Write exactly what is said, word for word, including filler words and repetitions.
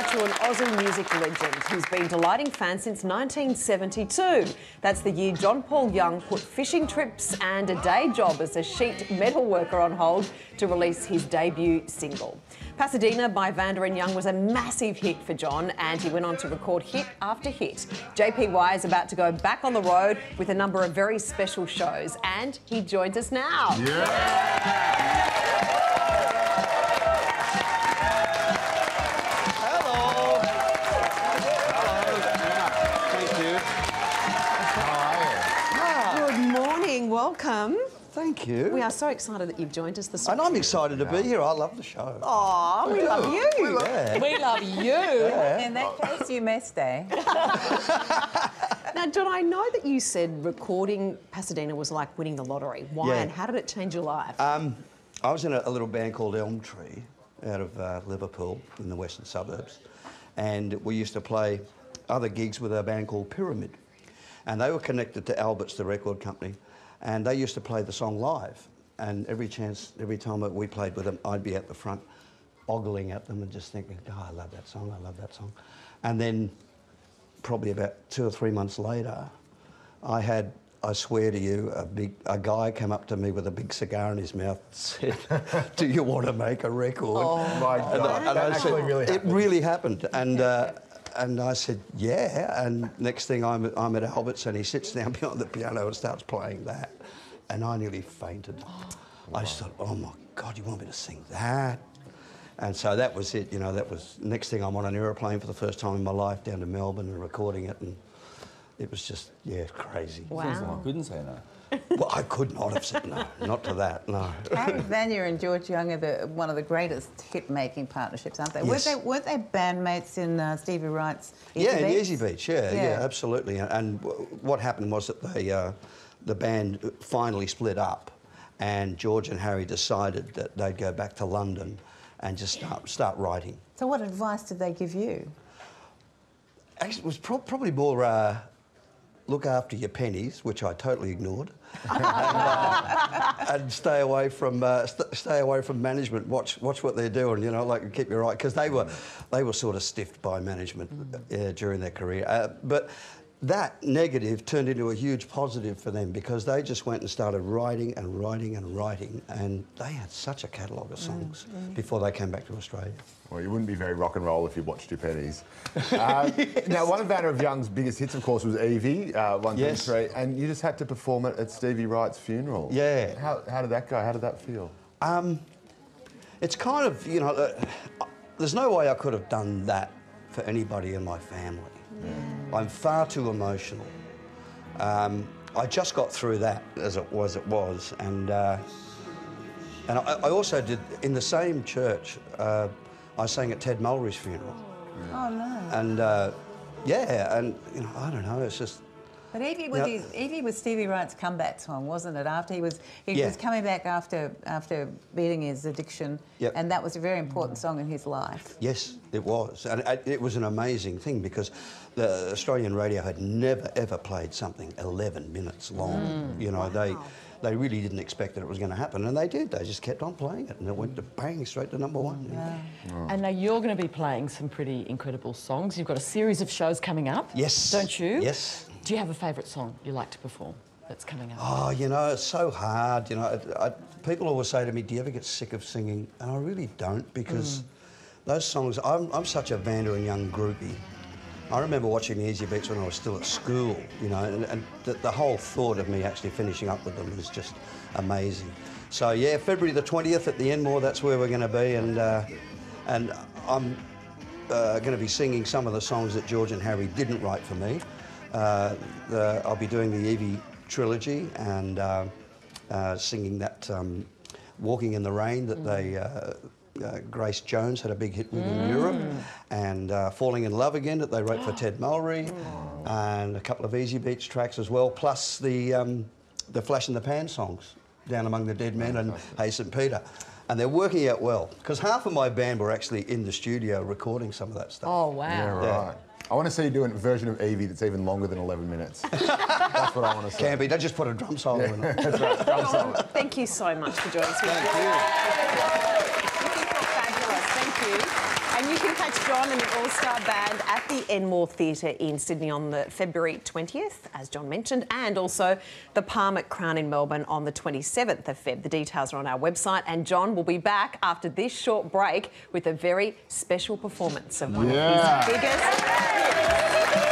now to an Aussie music legend who's been delighting fans since nineteen seventy-two. That's the year John Paul Young put fishing trips and a day job as a sheet metal worker on hold to release his debut single. Pasadena by Vanda and Young was a massive hit for John, and he went on to record hit after hit. J P Y is about to go back on the road with a number of very special shows, and he joins us now. Yeah. Welcome. Thank you. We are so excited that you've joined us this morning. And I'm excited to be here. I love the show. Oh, we love you. We love, yeah. we love you. Yeah. In that case, you missed, eh? Now, John, I know that you said recording Pasadena was like winning the lottery. Why yeah. and how did it change your life? Um, I was in a, a little band called Elm Tree out of uh, Liverpool in the western suburbs, and we used to play other gigs with a band called Pyramid, and they were connected to Albert's, the record company. And they used to play the song live, and every chance, every time that we played with them, I'd be at the front, ogling at them and just thinking, "Oh, I love that song, I love that song." And then, probably about two or three months later, I had, I swear to you, a big, a guy came up to me with a big cigar in his mouth, and said, "Do you want to make a record?" Oh my God! And, I, and that I actually said, really happened. It really happened, and. Uh, And I said, yeah, and next thing I'm, I'm at Albert's and he sits down behind the piano and starts playing that. And I nearly fainted. Oh, I just thought, oh my God, you want me to sing that? And so that was it, you know, that was, next thing I'm on an aeroplane for the first time in my life down to Melbourne and recording it, and it was just, yeah, crazy. Wow. I couldn't say no. Well, I could not have said no, not to that, no. Harry Vanya and George Young are the, one of the greatest hit-making partnerships, aren't they? Yes. Weren't they, weren't they bandmates in uh, Stevie Wright's Easy Yeah, in Beats? Easy Beats, yeah, yeah, Yeah. absolutely. And, and w- what happened was that they, uh, the band finally split up, and George and Harry decided that they'd go back to London and just start, start writing. So what advice did they give you? Actually, it was pro probably more uh, look after your pennies, which I totally ignored, and, uh, and stay away from uh, st stay away from management. Watch watch what they're doing, you know, like keep your eye, because they were they were sort of stiffed by management uh, during their career. Uh, but that negative turned into a huge positive for them, because they just went and started writing and writing and writing, and they had such a catalogue of songs mm, mm. before they came back to Australia. Well, you wouldn't be very rock and roll if you watched your pennies. Uh, yes. Now, one of Vanda of Young's biggest hits, of course, was Evie, uh, one, yes. two, three, and you just had to perform it at Stevie Wright's funeral. Yeah. How, how did that go? How did that feel? Um, it's kind of, you know, uh, there's no way I could have done that for anybody in my family. Yeah. I'm far too emotional. Um, I just got through that as it was, it was, and uh, and I, I also did in the same church. Uh, I sang at Ted Mulry's funeral. Yeah. Oh no! And uh, yeah, and you know, I don't know. It's just. But Evie was, you know, his, Evie was Stevie Wright's comeback song, wasn't it? After he was he yeah. was coming back after after beating his addiction, yep. and that was a very important song in his life. Yes, it was, and it was an amazing thing, because the Australian radio had never ever played something eleven minutes long. Mm. You know, wow. they they really didn't expect that it was going to happen, and they did. They just kept on playing it, and it went to bang straight to number one. Yeah. Oh. And now you're going to be playing some pretty incredible songs. You've got a series of shows coming up. Yes. Don't you? Yes. Do you have a favourite song you like to perform that's coming up? Oh, you know, it's so hard. You know, I, I, people always say to me, "Do you ever get sick of singing?" And I really don't, because mm. those songs. I'm, I'm such a Vanda and Young groupie. I remember watching the Easy Beats when I was still at school. You know, and, and the, the whole thought of me actually finishing up with them was just amazing. So yeah, February the twentieth at the Enmore. That's where we're going to be, and uh, and I'm uh, going to be singing some of the songs that George and Harry didn't write for me. Uh, the, I'll be doing the Evie trilogy and uh, uh, singing that um, Walking in the Rain that mm. they, uh, uh, Grace Jones had a big hit with mm. in Europe, and uh, Falling in Love Again that they wrote for Ted Mulry, oh. and a couple of Easy Beats tracks as well, plus the, um, the Flash in the Pan songs, Down Among the Dead Men and Hey Saint Peter. And they're working out well, because half of my band were actually in the studio recording some of that stuff. Oh, wow. Yeah, right. Yeah. I want to see you do a version of Evie that's even longer than eleven minutes. That's what I want to see. Can't be. They just put a drum solo yeah, in it. That's right, drum solo. Thank you so much for joining us. Thank you. Fabulous. Thank you. And you can catch John and the All-Star Band at the Enmore Theatre in Sydney on the February twentieth, as John mentioned, and also the Palm at Crown in Melbourne on the twenty-seventh of Feb. The details are on our website, and John will be back after this short break with a very special performance of one Yeah. of his biggest hits.